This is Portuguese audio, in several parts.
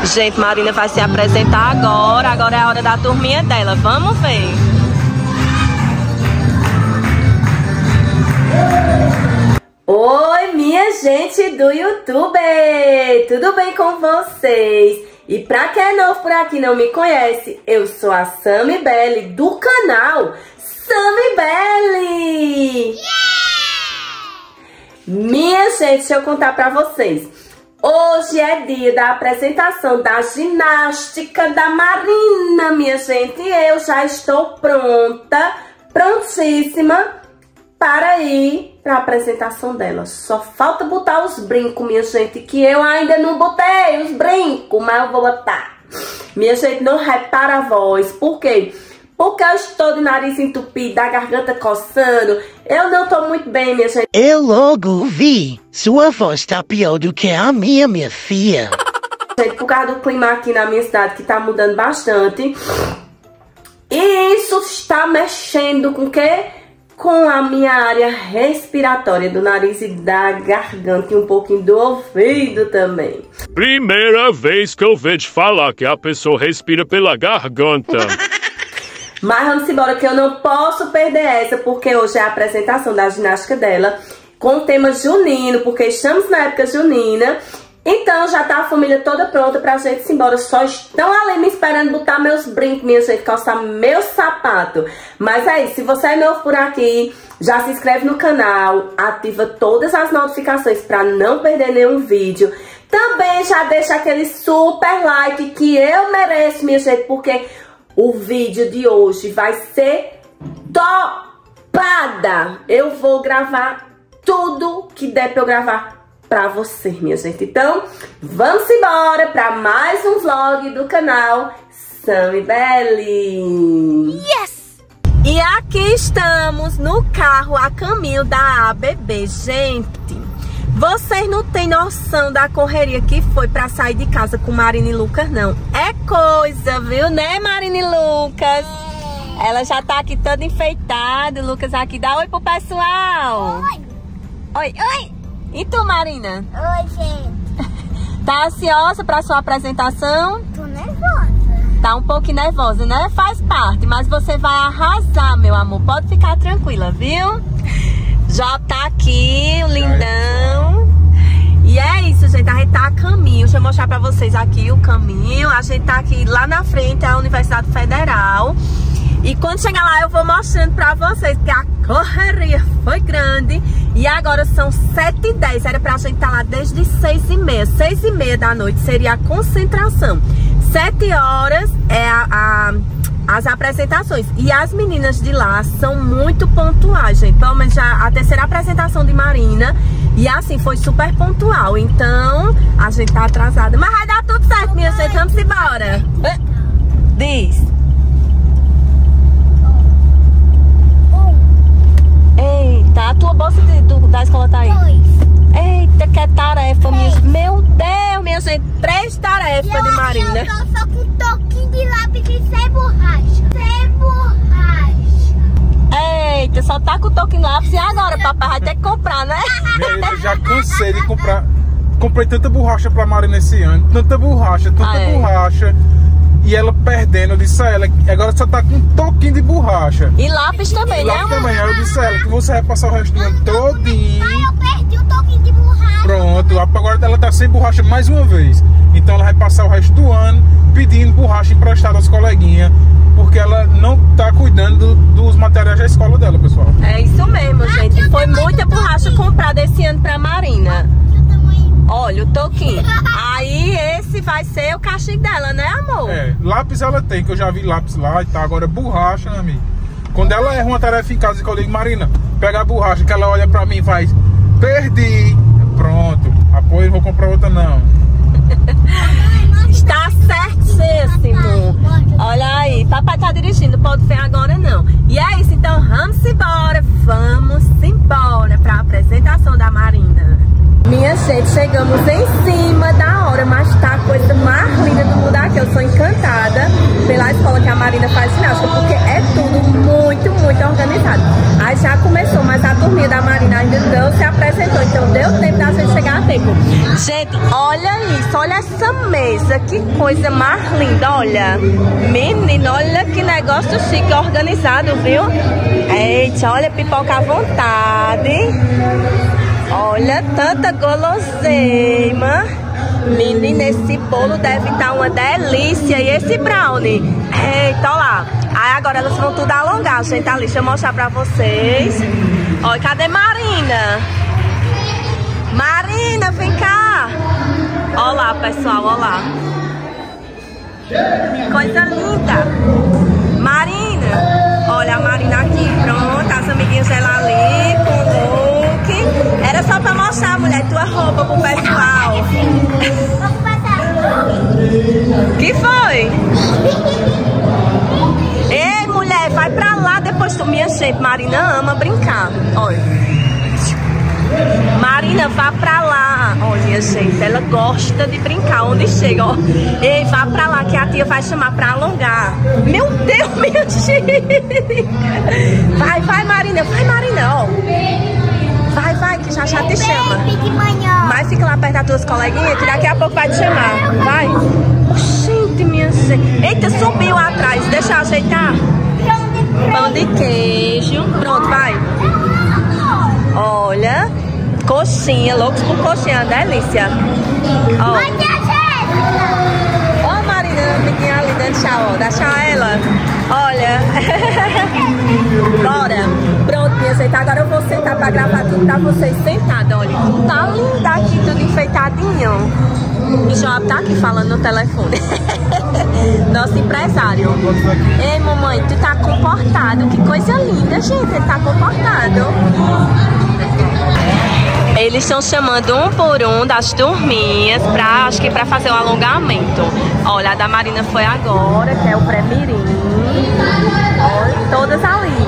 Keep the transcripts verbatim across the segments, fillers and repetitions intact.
Gente, Marina vai se apresentar agora. Agora é a hora da turminha dela. Vamos ver. Oi, minha gente do YouTube! Tudo bem com vocês? E pra quem é novo por aqui e não me conhece, eu sou a Sammy Belly do canal Sammy Belly! Yeah! Minha gente, deixa eu contar pra vocês. Hoje é dia da apresentação da ginástica da Marina, minha gente. E eu já estou pronta, prontíssima para ir para a apresentação dela. Só falta botar os brincos, minha gente, que eu ainda não botei os brincos, mas eu vou botar. Minha gente, não repara a voz. Por quê? Porque eu estou de nariz entupido, a garganta coçando. Eu não tô muito bem, minha gente. Eu logo vi. Sua voz tá pior do que a minha, minha filha. Gente, por causa do clima aqui na minha cidade, que tá mudando bastante. E isso está mexendo com o quê? Com a minha área respiratória, do nariz e da garganta e um pouquinho do ouvido também. Primeira vez que eu vejo falar que a pessoa respira pela garganta. Mas vamos embora, que eu não posso perder essa, porque hoje é a apresentação da ginástica dela com o tema junino, porque estamos na época junina. Então já tá a família toda pronta pra gente ir embora. Só estão ali me esperando botar meus brincos, minha gente, calçar meu sapato. Mas é isso, se você é novo por aqui, já se inscreve no canal, ativa todas as notificações pra não perder nenhum vídeo. Também já deixa aquele super like que eu mereço, minha gente, porque o vídeo de hoje vai ser topada. Eu vou gravar tudo que der pra eu gravar pra você, minha gente. Então, vamos embora pra mais um vlog do canal Sammy Belly. Yes! E aqui estamos no carro a caminho da A B B, gente. Vocês não têm noção da correria que foi pra sair de casa com Marina e Lucas, não. É coisa, viu, né, Marina e Lucas? Ela já tá aqui toda enfeitada. O Lucas aqui. Dá oi pro pessoal. Oi. Oi, oi. E tu, Marina? Oi, gente. Tá ansiosa pra sua apresentação? Tô nervosa. Tá um pouco nervosa, né? Faz parte, mas você vai arrasar, meu amor. Pode ficar tranquila, viu? Já tá aqui, o lindão. E é isso, gente. A gente tá a caminho. Deixa eu mostrar pra vocês aqui o caminho. A gente tá aqui lá na frente, a Universidade Federal. E quando chegar lá eu vou mostrando pra vocês que a correria foi grande. E agora são sete e dez. Era pra gente estar lá desde seis e meia. seis e meia da noite seria a concentração. sete horas é a... a as apresentações. E as meninas de lá são muito pontuais, gente. Pelo menos já a terceira apresentação de Marina. E assim, foi super pontual. Então, a gente tá atrasada. Mas vai dar tudo certo, minha gente. Vamos embora. Diz. Eita, a tua bolsa de, do, da escola tá aí? Dois. Eita, que tarefa, minha gente. Meu Deus, minha gente. Três tarefas de Marina. Eu tô só com um toquinho de lápis e sem borracha. Sem borracha. Eita, só tá com o toquinho de lápis. E agora, papai vai ter que comprar, né? Eu já cansei de comprar. Comprei tanta borracha pra Marina esse ano. Tanta borracha, tanta ah, é. borracha. E ela perdendo, eu disse a ela, agora só tá com um toquinho de borracha. E lápis também, e né? Lápis também, eu disse a ela que você vai passar o resto do ano todinho. Pai, eu perdi o toquinho de borracha. Pronto, agora ela tá sem borracha mais uma vez. Então ela vai passar o resto do ano pedindo borracha emprestada aos coleguinhas, porque ela não tá cuidando dos materiais da escola dela, pessoal. É isso mesmo, gente. Foi muita borracha comprada esse ano pra Marina. Olha, o toquinho. Aí esse vai ser o castigo dela, né, amor? É, lápis ela tem, que eu já vi lápis lá e tá. Agora borracha, né, amigo? Quando ela erra uma tarefa em casa, que eu digo, Marina, pega a borracha, que ela olha pra mim e faz, perdi. Pronto, apoio, não vou comprar outra não. Está certíssimo. Olha aí, papai tá dirigindo, pode ser agora não. E é isso, então vamos embora. Vamos embora pra apresentação da Marina. Minha gente, chegamos em cima da hora, mas tá a coisa mais linda do mundo aqui. Eu sou encantada pela escola que a Marina faz ginástica, porque é tudo muito, muito ter organizado. Aí já começou, mas a turminha da Marina ainda não se apresentou, então deu tempo da gente chegar a tempo. Gente, olha isso, olha essa mesa, que coisa mais linda, olha. Menina, olha que negócio chique, organizado, viu? Eita, olha, pipoca à vontade. Olha, tanta guloseima. Menina, esse bolo deve estar uma delícia. E esse brownie? Eita, olha lá. Aí agora elas vão tudo alongar, gente, ali. Deixa eu mostrar pra vocês. Olha, cadê Marina? Marina, vem cá. Olha lá, pessoal, olha lá. Coisa linda. Marina. Olha a Marina aqui, pronto. As amiguinhas dela ali, com look. Era só pra mostrar, mulher, tua roupa pro pessoal. Que foi? Ei, mulher, vai pra lá depois tu... Minha gente, Marina ama brincar. Olha. Marina, vá pra lá. Olha, gente, ela gosta de brincar onde chega, ó. Ei, vá pra lá que a tia vai chamar pra alongar. Meu Deus, minha gente. Vai, vai, Marina, vai, Marina, ó. Vai, vai, que já já te chama. Mas fica lá perto das tuas coleguinhas, que daqui a pouco vai te chamar. Vai. Gente, minha gente. Eita, subiu atrás. Deixa eu ajeitar. Pão de queijo. Pronto, vai. Olha. Coxinha, loucos por coxinha. Delícia. Ó. Ó, Marina, amiguinha ali dando tchau, ó. Dá tchau a ela. Olha. Bora. Pronto, minha gente. Agora eu vou sentar pra gravar tudo pra vocês sentada. Olha. Tá linda aqui, tudo enfeitadinho. O Joab tá aqui falando no telefone. Nosso empresário. Ei, mamãe, tu tá comportado. Que coisa linda, gente. Ele tá comportado. Eles estão chamando um por um das turminhas pra, acho que pra fazer o alongamento. Olha, a da Marina foi agora, que é o pré-mirim. Olha, todas ali.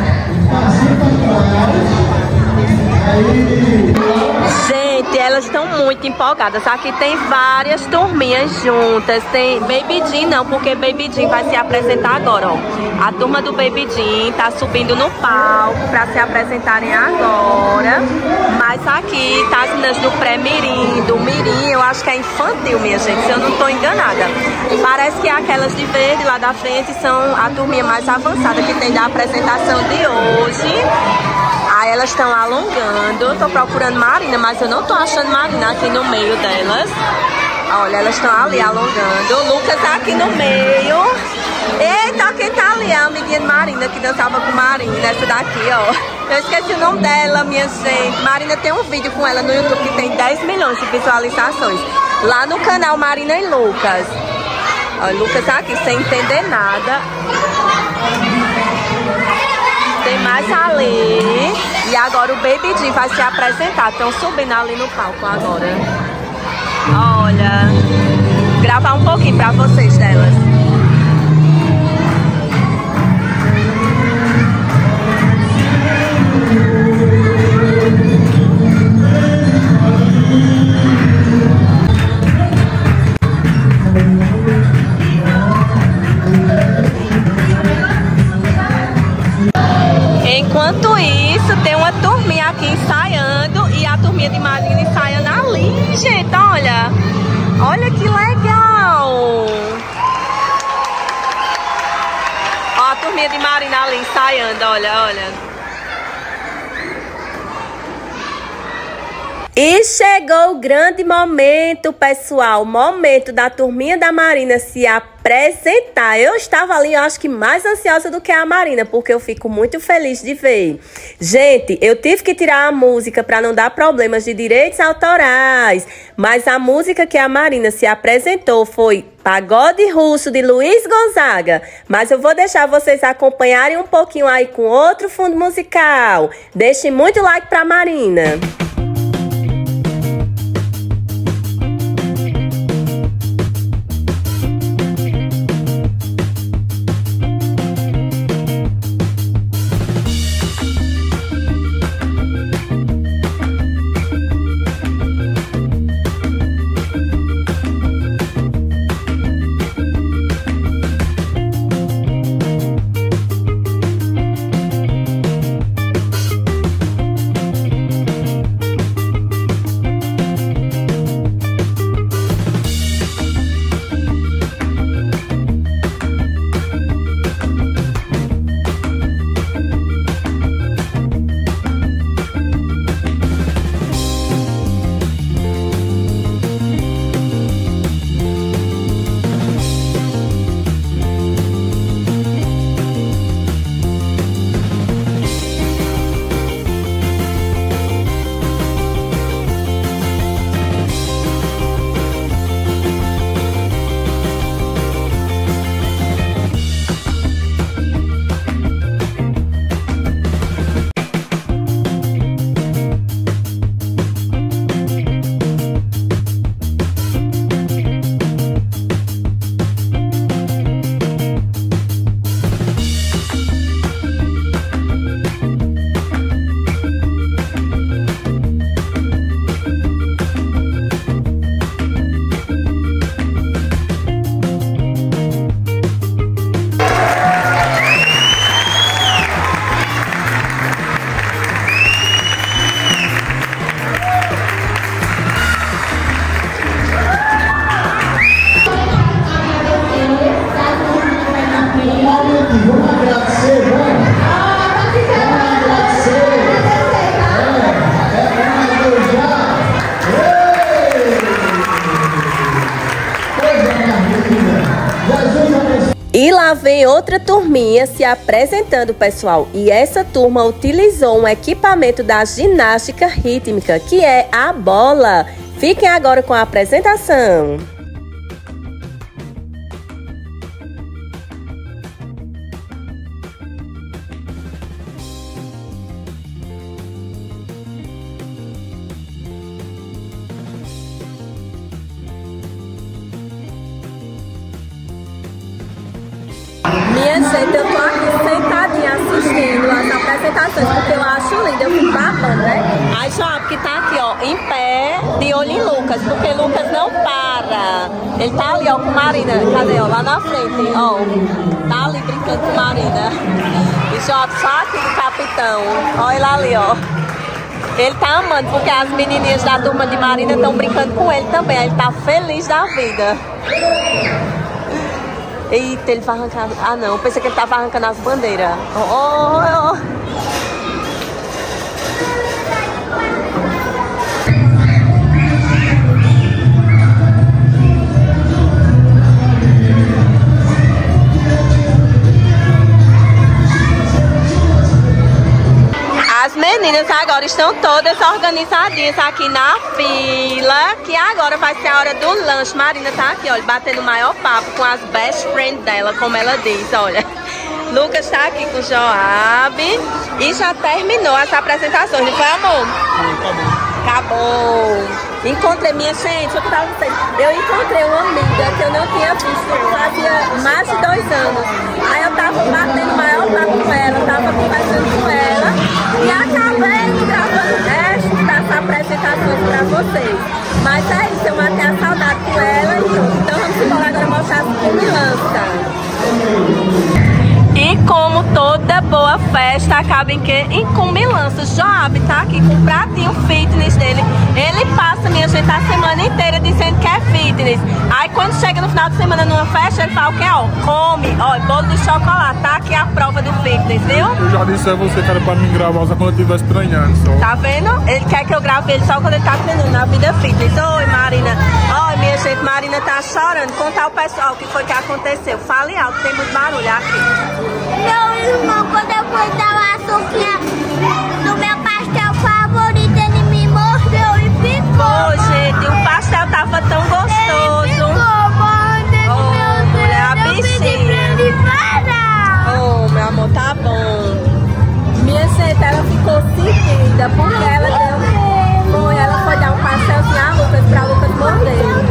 Gente, elas estão muito empolgadas. Aqui tem várias turminhas juntas. Tem Baby Jean não, porque Baby Jean vai se apresentar agora, ó. A turma do Baby Jean tá subindo no palco pra se apresentarem agora. Mas aqui tá as meninas do pré-mirim, do mirim, eu acho que é infantil, minha gente, se eu não tô enganada. Parece que aquelas de verde lá da frente são a turminha mais avançada que tem da apresentação de hoje. Aí elas estão alongando. Eu tô procurando Marina, mas eu não tô achando Marina aqui no meio delas. Olha, elas estão ali alongando. O Lucas tá aqui no meio. Eita, quem tá ali? É a amiguinha de Marina que dançava com Marina. Essa daqui, ó. Eu esqueci o nome dela, minha gente. Marina tem um vídeo com ela no YouTube que tem dez milhões de visualizações. Lá no canal Marina e Lucas. Olha, o Lucas tá aqui sem entender nada. Tem mais ali. E agora o Baby Jean vai se apresentar. Estão subindo ali no palco agora. Olha. Gravar um pouquinho pra vocês delas. Enquanto isso, tem uma turminha aqui ensaiando e a turminha de Marina ensaiando ali, gente, olha. Olha que legal. Ó, a turminha de Marina ali ensaiando, olha, olha. E chegou o grande momento, pessoal, momento da turminha da Marina se apresentar. Eu estava ali, eu acho que mais ansiosa do que a Marina, porque eu fico muito feliz de ver. Gente, eu tive que tirar a música para não dar problemas de direitos autorais, mas a música que a Marina se apresentou foi Pagode Russo, de Luiz Gonzaga. Mas eu vou deixar vocês acompanharem um pouquinho aí com outro fundo musical. Deixem muito like pra Marina. E lá vem outra turminha se apresentando, pessoal. E essa turma utilizou um equipamento da ginástica rítmica, que é a bola. Fiquem agora com a apresentação. Minha gente, eu tô aqui sentadinha assistindo as apresentações, porque eu acho lindo, eu fico babando, né? Aí Joab que tá aqui, ó, em pé, de olho em Lucas, porque Lucas não para. Ele tá ali, ó, com Marina, cadê, ó, lá na frente, ó, tá ali brincando com Marina. E Joab só aqui do capitão, olha ele ali, ó. Ele tá amando, porque as menininhas da turma de Marina estão brincando com ele também, aí ele tá feliz da vida. Eita, ele vai arrancar... Ah, não. Pensei que ele tava arrancando as bandeiras. Oh, oh, oh. As meninas agora estão todas organizadinhas aqui na fila, que agora vai ser a hora do lanche. Marina tá aqui, olha, batendo o maior papo com as best friends dela, como ela diz, olha. Lucas tá aqui com o Joab e já terminou as apresentações, não foi, amor? Acabou. Acabou. Encontrei, minha gente, deixa eu contar pra vocês. Eu encontrei uma amiga que eu não tinha visto fazia mais de dois anos. Aí eu tava batendo o maior papo com ela, tava conversando com ela e acabei gravando o resto das apresentações pra vocês. Mas é isso, eu matei a saudade com ela e tudo. Então vamos embora agora mostrar as comilanças. E como toda boa festa acaba em que? Em comilança. Joab tá aqui com o pratinho fitness dele. Ele passa, minha gente, a semana inteira dizendo que é fitness. Aí quando chega no final de semana numa festa, ele fala o que? Ó, come, ó, bolo de chocolate. Tá aqui a prova do fitness, viu? Eu já disse a você que era pra me gravar só quando eu estiver treinando. Só. Tá vendo? Ele quer que eu grave ele só quando ele tá treinando na vida fitness. Oi, Marina. Oi, minha gente, Marina tá chorando. Contar o pessoal o que foi que aconteceu. Fale alto, tem muito barulho aqui. Meu irmão, quando eu fui dar uma açúcar do meu pastel favorito, ele me mordeu e ficou. Ô, oh, gente, o pastel tava tão gostoso. Ele ficou mordendo, oh, meu Deus. Mulher, a eu bichinha. pedi pra ele parar. Oh, meu amor, tá bom. Minha gente, ela ficou sentida porque ela deu... Foi, ela foi dar um pastelzinho a Lucas pra Lucas morder.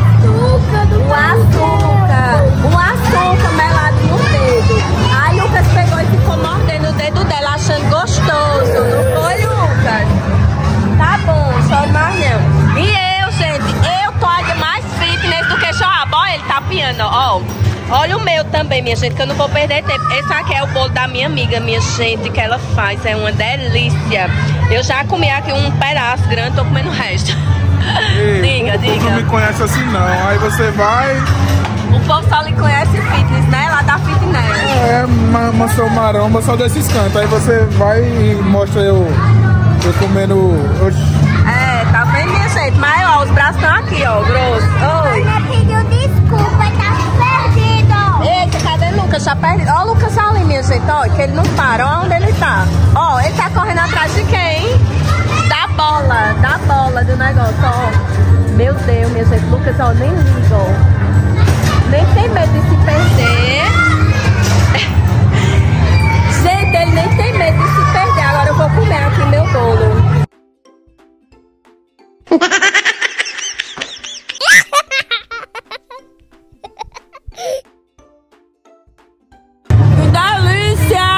O açúcar, o açúcar melado no dedo. Aí Lucas pegou e ficou mordendo o dedo dela, achando gostoso. Não foi, Lucas? Tá bom, só mais não. E eu, gente, eu tô ainda mais fitness do que Joab. Olha, ele tá piando, ó. Olha o meu também, minha gente, que eu não vou perder tempo. Esse aqui é o bolo da minha amiga, minha gente, que ela faz. É uma delícia. Eu já comi aqui um pedaço grande, tô comendo o resto. Ei, diga, o diga. não me conhece assim não, aí você vai... O povo só lhe conhece fitness, né? Lá da fitness. É, maçã maromba só desses cantos, aí você vai e mostra eu, eu comendo... Oxi. É, tá vendo, minha gente? Mas ó, os braços estão aqui, ó, grosso. Oi. Ela pediu desculpa, tá perdido. Eita, cadê o Lucas? Tá perdido. Ó o Lucas ali, minha gente, ó, que ele não para. Ó onde ele tá. Ó, ele tá correndo atrás de quem? Da bola, da bola do negócio, ó. Meu Deus, minha gente, Lucas, ó, nem liga, ó. Nem tem medo de se perder. Gente, ele nem tem medo de se perder. Agora eu vou comer aqui meu bolo. Que delícia!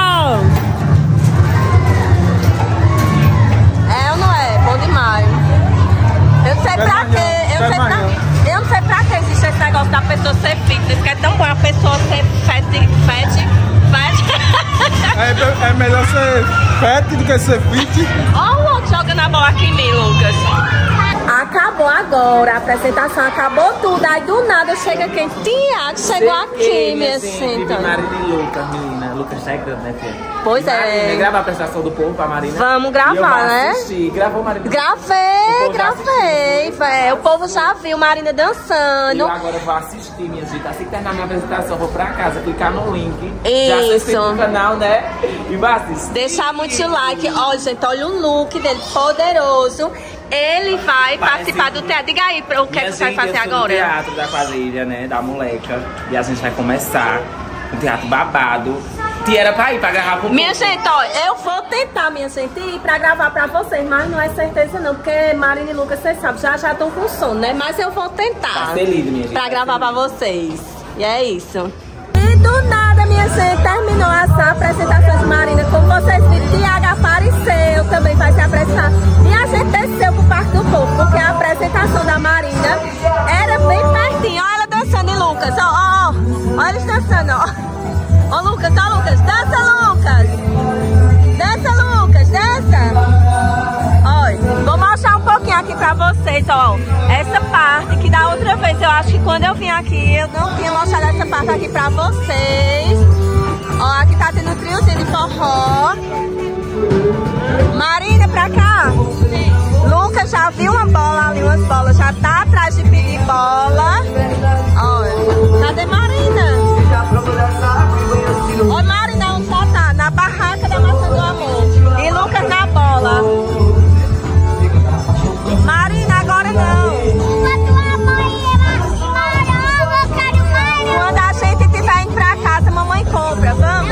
É ou não é? Bom demais. Eu não sei pra quê. Eu não sei pra, eu não sei pra que existe esse negócio da pessoa ser fitness, que é tão bom a pessoa ser fat, fat, fat. É, é melhor ser fat do que ser fit. Ó o outro jogando a bola aqui em mim, Lucas. acabou agora, a apresentação acabou tudo. Aí do nada chega quem? Tiago chegou aqui, minha gente. Marina e Lucas, menina. Lucas chegando, né, filha? Pois é. Marina, gravar a apresentação do povo pra Marina. Vamos gravar, né? Assistir. Gravou, Marina? Gravei, gravei. É, o povo já viu Marina dançando. E eu agora vou assistir, minha gente. Assim que terminar minha apresentação, eu vou pra casa, clicar no link. Isso. Já se inscreve no canal, né? E vai assistir. Deixar muito like. Olha, gente, olha o look dele, poderoso. Ele vai Parece participar do teatro. Diga aí o que, é que você vai fazer agora. O teatro da quadrilha, né? Da moleca. E a gente vai começar um teatro babado. E era pra ir, pra gravar pro Minha povo. Gente, ó, eu vou tentar, minha gente, ir pra gravar pra vocês, mas não é certeza não, porque Marina e Lucas, vocês sabem, já já estão com sono, né? Mas eu vou tentar. Tá feliz, minha gente. Pra tá gravar feliz. pra vocês. E é isso. E do nada, minha gente, terminou essa apresentação de Marina. Como vocês viram, Tiago apareceu, também vai se apresentar. E a gente desceu pro Parque do Povo, porque a apresentação da Marina era bem pertinho. Olha ela dançando, e Lucas, ó, ó, ó, olha eles dançando, ó. Ó, Lucas, ó, Lucas, dança, Lucas! Dança, Lucas, dança! Olha, vou mostrar um pouquinho aqui pra vocês, ó. Essa parte que da outra vez, eu acho que quando eu vim aqui, eu não tinha mostrado essa parte aqui pra vocês. Ó, aqui tá tendo um triozinho de forró. Marina, pra cá. Lucas já viu uma bola ali, umas bolas, já tá atrás de pedir bola. Olha, cadê Marina? Ô Marina, onde já tá? Na barraca da Maçã do Amor. E Lucas na bola. Marina, agora não. Quando a gente estiver indo pra casa, mamãe compra, vamos?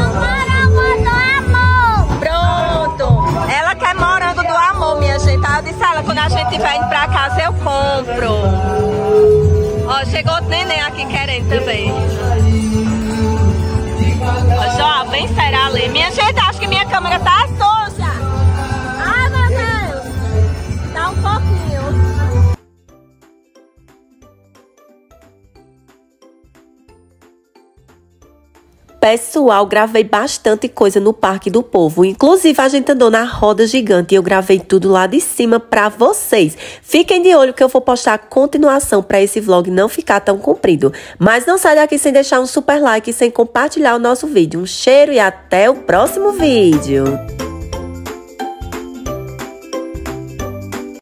Pronto. Ela quer morango do amor, minha gente. Aí eu disse a ela, quando a gente estiver indo pra casa, eu compro. Ó, chegou outro neném aqui querendo também. Ó, já, bem sério ali. Minha gente, acho que minha câmera tá suja. Ai, meu Deus. Tá um pouquinho. Pessoal, gravei bastante coisa no Parque do Povo. Inclusive, a gente andou na roda gigante e eu gravei tudo lá de cima pra vocês. Fiquem de olho que eu vou postar a continuação pra esse vlog não ficar tão comprido. Mas não sai daqui sem deixar um super like e sem compartilhar o nosso vídeo. Um cheiro e até o próximo vídeo.